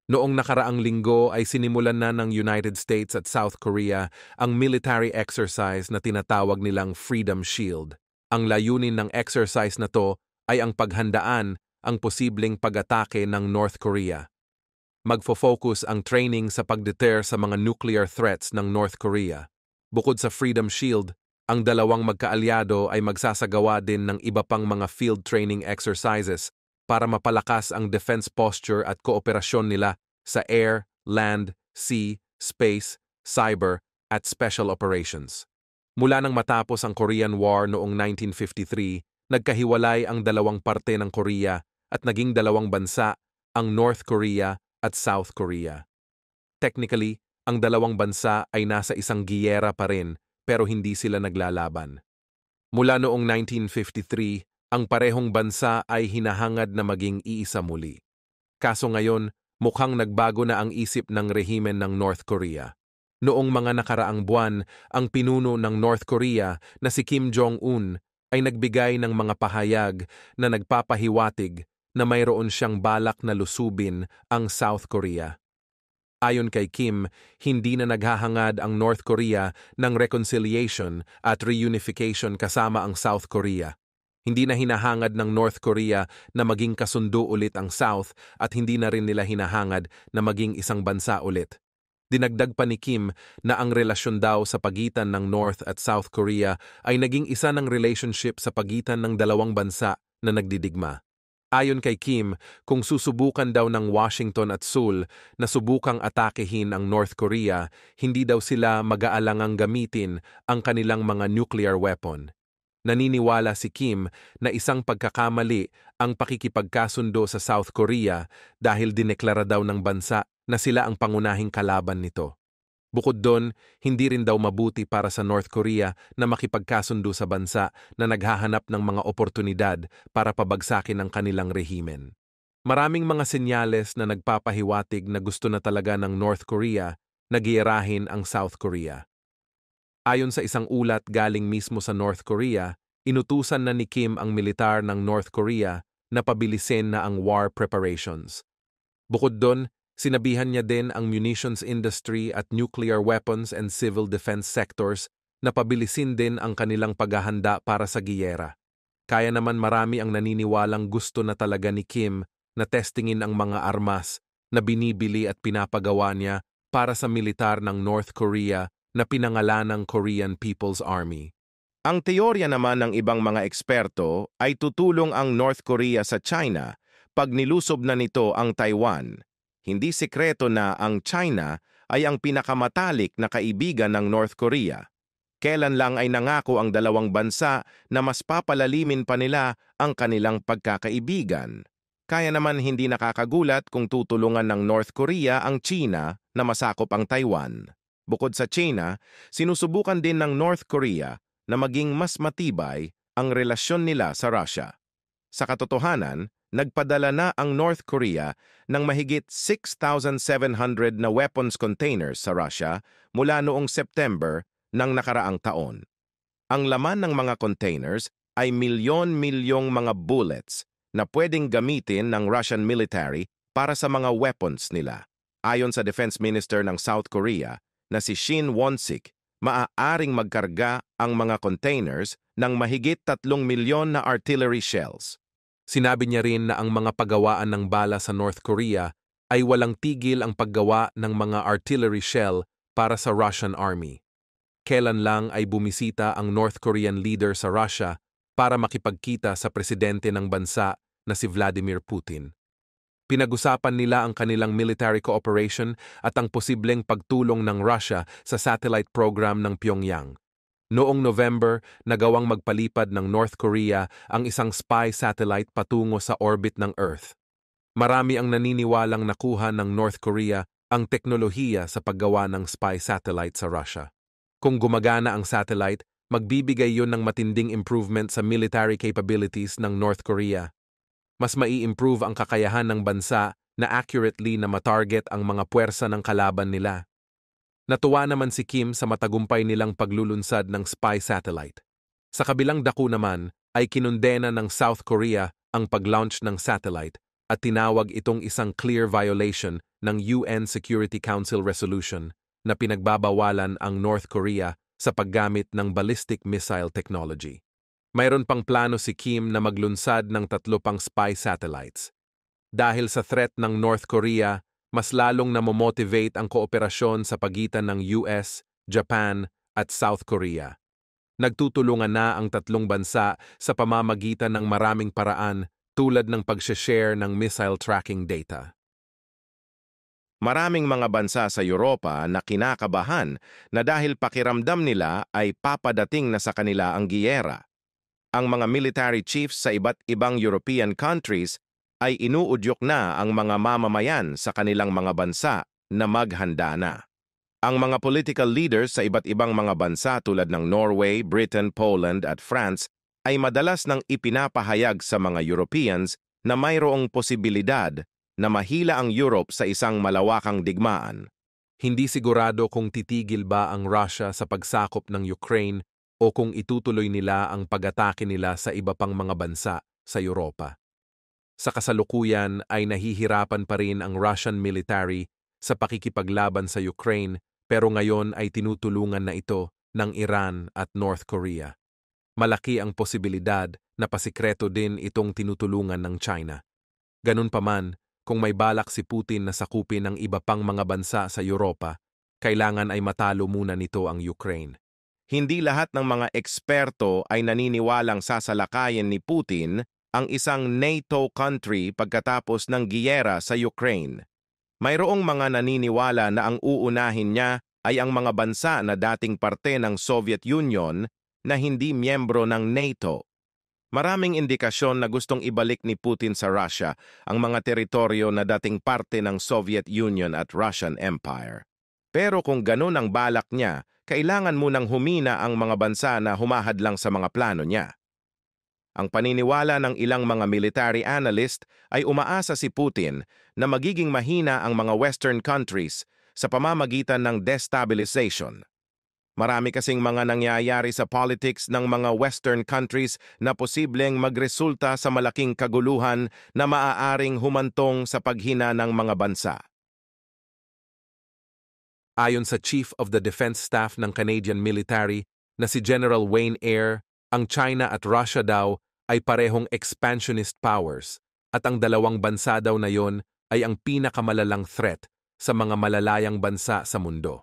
Noong nakaraang linggo ay sinimulan na ng United States at South Korea ang military exercise na tinatawag nilang Freedom Shield. Ang layunin ng exercise na to ay ang paghandaan ang posibleng pag-atake ng North Korea. Magfo-focus ang training sa pagdeter sa mga nuclear threats ng North Korea. Bukod sa Freedom Shield, ang dalawang magkaalyado ay magsasagawa din ng iba pang mga field training exercises para mapalakas ang defense posture at kooperasyon nila sa air, land, sea, space, cyber, at special operations. Mula nang matapos ang Korean War noong 1953, nagkahiwalay ang dalawang parte ng Korea at naging dalawang bansa, ang North Korea at South Korea. Technically, ang dalawang bansa ay nasa isang giyera pa rin pero hindi sila naglalaban. Mula noong 1953, ang parehong bansa ay hinahangad na maging iisa muli. Kaso ngayon, mukhang nagbago na ang isip ng rehimen ng North Korea. Noong mga nakaraang buwan, ang pinuno ng North Korea na si Kim Jong-un ay nagbigay ng mga pahayag na nagpapahiwatig na mayroon siyang balak na lusubin ang South Korea. Ayon kay Kim, hindi na naghahangad ang North Korea ng reconciliation at reunification kasama ang South Korea. Hindi na hinahangad ng North Korea na maging kasundo ulit ang South at hindi na rin nila hinahangad na maging isang bansa ulit. Dinagdag pa ni Kim na ang relasyon daw sa pagitan ng North at South Korea ay naging isa ng relationship sa pagitan ng dalawang bansa na nagdidigma. Ayon kay Kim, kung susubukan daw ng Washington at Seoul na subukang atakehin ang North Korea, hindi daw sila mag-aalangang gamitin ang kanilang mga nuclear weapon. Naniniwala si Kim na isang pagkakamali ang pakikipagkasundo sa South Korea dahil dineklara daw ng bansa na sila ang pangunahing kalaban nito. Bukod doon, hindi rin daw mabuti para sa North Korea na makipagkasundo sa bansa na naghahanap ng mga oportunidad para pabagsakin ang kanilang rehimen. Maraming mga senyales na nagpapahiwatig na gusto na talaga ng North Korea na giyerahin ang South Korea. Ayon sa isang ulat galing mismo sa North Korea, inutusan na ni Kim ang militar ng North Korea na pabilisin na ang war preparations. Bukod doon, sinabihan niya din ang munitions industry at nuclear weapons and civil defense sectors na pabilisin din ang kanilang paghahanda para sa giyera. Kaya naman marami ang naniniwalang gusto na talaga ni Kim na testingin ang mga armas na binibili at pinapagawa niya para sa militar ng North Korea na pinangalanang Korean People's Army. Ang teorya naman ng ibang mga eksperto ay tutulong ang North Korea sa China pag nilusob na nito ang Taiwan. Hindi sekreto na ang China ay ang pinakamatalik na kaibigan ng North Korea. Kailan lang ay nangako ang dalawang bansa na mas papalalimin pa nila ang kanilang pagkakaibigan. Kaya naman hindi nakakagulat kung tutulungan ng North Korea ang China na masakop ang Taiwan. Bukod sa China, sinusubukan din ng North Korea na maging mas matibay ang relasyon nila sa Russia. Sa katotohanan, nagpadala na ang North Korea ng mahigit 6,700 na weapons containers sa Russia mula noong September ng nakaraang taon. Ang laman ng mga containers ay milyon-milyong mga bullets na pwedeng gamitin ng Russian military para sa mga weapons nila. Ayon sa Defense Minister ng South Korea na si Shin Won-sik, maaaring magkarga ang mga containers ng mahigit 3 milyon na artillery shells. Sinabi niya rin na ang mga paggawaan ng bala sa North Korea ay walang tigil ang paggawa ng mga artillery shell para sa Russian Army. Kailan lang ay bumisita ang North Korean leader sa Russia para makipagkita sa presidente ng bansa na si Vladimir Putin. Pinag-usapan nila ang kanilang military cooperation at ang posibleng pagtulong ng Russia sa satellite program ng Pyongyang. Noong November, nagawang magpalipad ng North Korea ang isang spy satellite patungo sa orbit ng Earth. Marami ang naniniwalang nakuha ng North Korea ang teknolohiya sa paggawa ng spy satellite sa Russia. Kung gumagana ang satellite, magbibigay yun ng matinding improvement sa military capabilities ng North Korea. Mas mai-improve ang kakayahan ng bansa na accurately na matarget ang mga puwersa ng kalaban nila. Natuwa naman si Kim sa matagumpay nilang paglulunsad ng spy satellite. Sa kabilang dako naman ay kinundena ng South Korea ang pag-launch ng satellite at tinawag itong isang clear violation ng UN Security Council resolution na pinagbabawalan ang North Korea sa paggamit ng ballistic missile technology. Mayroon pang plano si Kim na maglunsad ng 3 pang spy satellites. Dahil sa threat ng North Korea, mas lalong namomotivate ang kooperasyon sa pagitan ng US, Japan at South Korea. Nagtutulungan na ang 3 bansa sa pamamagitan ng maraming paraan tulad ng pag-share ng missile tracking data. Maraming mga bansa sa Europa na kinakabahan na dahil pakiramdam nila ay papadating na sa kanila ang giyera. Ang mga military chiefs sa iba't ibang European countries ay inuudyok na ang mga mamamayan sa kanilang mga bansa na maghanda na. Ang mga political leaders sa iba't ibang mga bansa tulad ng Norway, Britain, Poland at France ay madalas nang ipinapahayag sa mga Europeans na mayroong posibilidad na mahila ang Europe sa isang malawakang digmaan. Hindi sigurado kung titigil ba ang Russia sa pagsakop ng Ukraine o kung itutuloy nila ang pag-atake nila sa iba pang mga bansa sa Europa. Sa kasalukuyan ay nahihirapan pa rin ang Russian military sa pakikipaglaban sa Ukraine pero ngayon ay tinutulungan na ito ng Iran at North Korea. Malaki ang posibilidad na pasikreto din itong tinutulungan ng China. Ganun pa man, kung may balak si Putin na sakupin ang iba pang mga bansa sa Europa, kailangan ay matalo muna nito ang Ukraine. Hindi lahat ng mga eksperto ay naniniwalang sasalakayin ni Putin ang isang NATO country pagkatapos ng giyera sa Ukraine. Mayroong mga naniniwala na ang uunahin niya ay ang mga bansa na dating parte ng Soviet Union na hindi miyembro ng NATO. Maraming indikasyon na gustong ibalik ni Putin sa Russia ang mga teritoryo na dating parte ng Soviet Union at Russian Empire. Pero kung ganun ang balak niya, kailangan munang humina ang mga bansa na humahadlang sa mga plano niya. Ang paniniwala ng ilang mga military analyst ay umaasa si Putin na magiging mahina ang mga Western countries sa pamamagitan ng destabilization. Marami kasing mga nangyayari sa politics ng mga Western countries na posibleng magresulta sa malaking kaguluhan na maaaring humantong sa paghina ng mga bansa. Ayon sa Chief of the Defense Staff ng Canadian Military na si General Wayne Eyre, ang China at Russia daw ay parehong expansionist powers at ang dalawang bansa daw na yon ay ang pinakamalalang threat sa mga malalayang bansa sa mundo.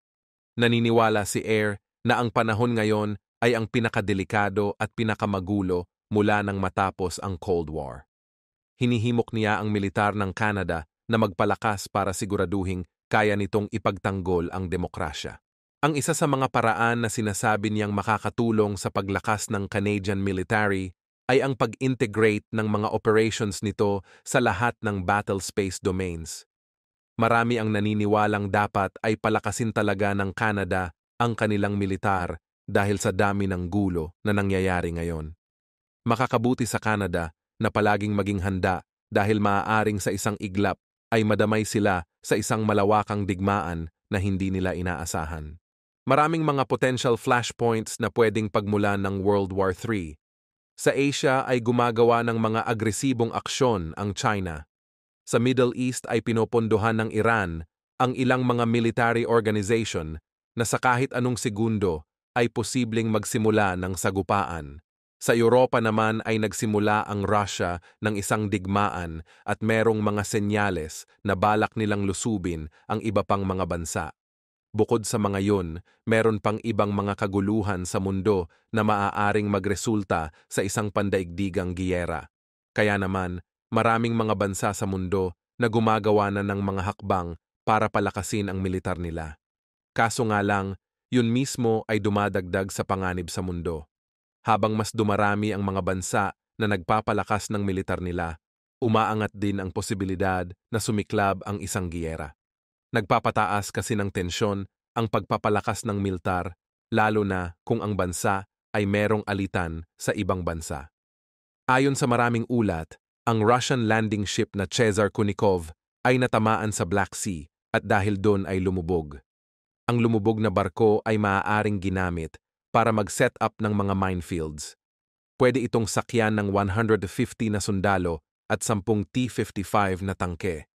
Naniniwala si Eyre na ang panahon ngayon ay ang pinakadelikado at pinakamagulo mula nang matapos ang Cold War. Hinihimok niya ang militar ng Canada na magpalakas para siguraduhing kaya nitong ipagtanggol ang demokrasya. Ang isa sa mga paraan na sinasabi niyang makakatulong sa paglakas ng Canadian military ay ang pag-integrate ng mga operations nito sa lahat ng battle space domains. Marami ang naniniwalang dapat ay palakasin talaga ng Canada ang kanilang militar dahil sa dami ng gulo na nangyayari ngayon. Makakabuti sa Canada na palaging maging handa dahil maaaring sa isang iglap ay madamay sila sa isang malawakang digmaan na hindi nila inaasahan. Maraming mga potential flashpoints na pwedeng pagmulan ng World War III. Sa Asia ay gumagawa ng mga agresibong aksyon ang China. Sa Middle East ay pinopondohan ng Iran ang ilang mga military organization na sa kahit anong segundo ay posibleng magsimula ng sagupaan. Sa Europa naman ay nagsimula ang Russia ng isang digmaan at merong mga senyales na balak nilang lusubin ang iba pang mga bansa. Bukod sa mga yun, meron pang ibang mga kaguluhan sa mundo na maaaring magresulta sa isang pandaigdigang giyera. Kaya naman, maraming mga bansa sa mundo na gumagawa na ng mga hakbang para palakasin ang militar nila. Kaso nga lang, yun mismo ay dumadagdag sa panganib sa mundo. Habang mas dumarami ang mga bansa na nagpapalakas ng militar nila, umaangat din ang posibilidad na sumiklab ang isang giyera. Nagpapataas kasi ng tensyon ang pagpapalakas ng militar, lalo na kung ang bansa ay merong alitan sa ibang bansa. Ayon sa maraming ulat, ang Russian landing ship na Cesar Kunikov ay natamaan sa Black Sea at dahil doon ay lumubog. Ang lumubog na barko ay maaaring ginamit para mag-set up ng mga minefields. Pwede itong sakyan ng 150 na sundalo at 10 T-55 na tangke.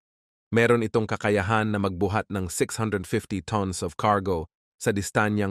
Meron itong kakayahan na magbuhat ng 650 tons of cargo sa distanyang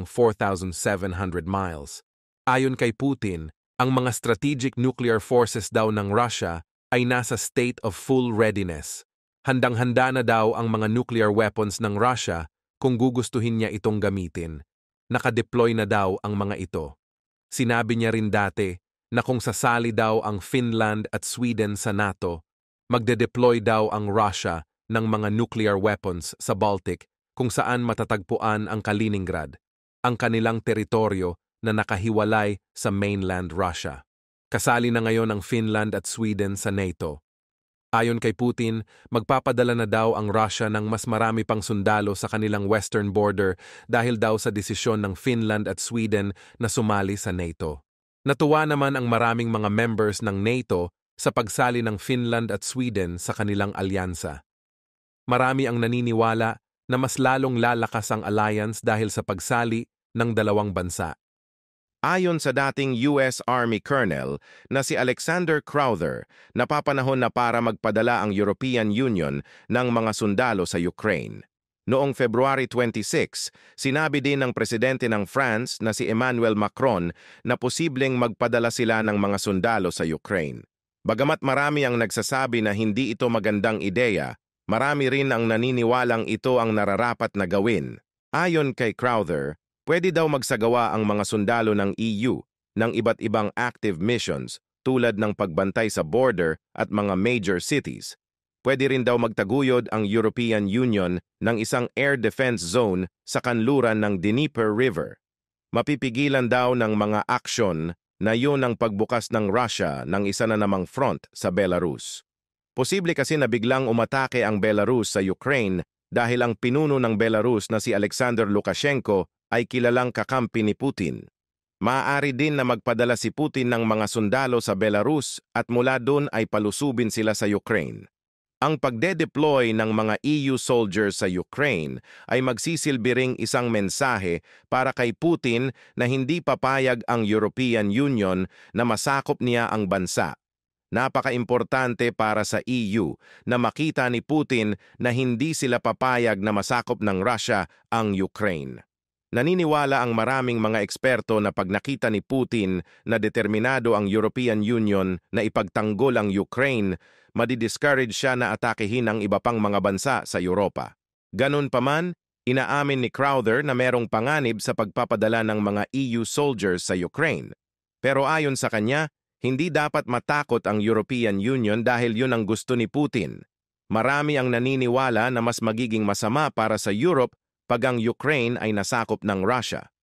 4,700 miles. Ayon kay Putin, ang mga strategic nuclear forces daw ng Russia ay nasa state of full readiness. Handang-handa na daw ang mga nuclear weapons ng Russia kung gugustuhin niya itong gamitin. Nakadeploy na daw ang mga ito. Sinabi niya rin dati na kung sasali daw ang Finland at Sweden sa NATO, magde-deploy daw ang Russia ng mga nuclear weapons sa Baltic kung saan matatagpuan ang Kaliningrad, ang kanilang teritoryo na nakahiwalay sa mainland Russia. Kasali na ngayon ang Finland at Sweden sa NATO. Ayon kay Putin, magpapadala na daw ang Russia ng mas marami pang sundalo sa kanilang western border dahil daw sa desisyon ng Finland at Sweden na sumali sa NATO. Natuwa naman ang maraming mga members ng NATO sa pagsali ng Finland at Sweden sa kanilang alyansa. Marami ang naniniwala na mas lalong lalakas ang alliance dahil sa pagsali ng dalawang bansa. Ayon sa dating US Army Colonel na si Alexander Crowther, napapanahon na para magpadala ang European Union ng mga sundalo sa Ukraine. Noong February 26, sinabi din ng presidente ng France na si Emmanuel Macron na posibleng magpadala sila ng mga sundalo sa Ukraine. Bagamat marami ang nagsasabi na hindi ito magandang ideya, marami rin ang naniniwalang ito ang nararapat na gawin. Ayon kay Crowther, pwede daw magsagawa ang mga sundalo ng EU ng iba't ibang active missions tulad ng pagbantay sa border at mga major cities. Pwede rin daw magtaguyod ang European Union ng isang air defense zone sa kanluran ng Dnieper River. Mapipigilan daw ng mga aksyon na yun ang pagbukas ng Russia ng isa na namang front sa Belarus. Posible kasi na biglang umatake ang Belarus sa Ukraine dahil ang pinuno ng Belarus na si Alexander Lukashenko ay kilalang kakampi ni Putin. Maaari din na magpadala si Putin ng mga sundalo sa Belarus at mula doon ay palusubin sila sa Ukraine. Ang pagde-deploy ng mga EU soldiers sa Ukraine ay magsisilbi ring isang mensahe para kay Putin na hindi papayag ang European Union na masakop niya ang bansa. Napaka-importante para sa EU na makita ni Putin na hindi sila papayag na masakop ng Russia ang Ukraine. Naniniwala ang maraming mga eksperto na pag nakita ni Putin na determinado ang European Union na ipagtanggol ang Ukraine, madi-discourage siya na atakehin ang iba pang mga bansa sa Europa. Ganun pa man, inaamin ni Crowther na merong panganib sa pagpapadala ng mga EU soldiers sa Ukraine. Pero ayon sa kanya, hindi dapat matakot ang European Union dahil yun ang gusto ni Putin. Marami ang naniniwala na mas magiging masama para sa Europe pag ang Ukraine ay nasakop ng Russia.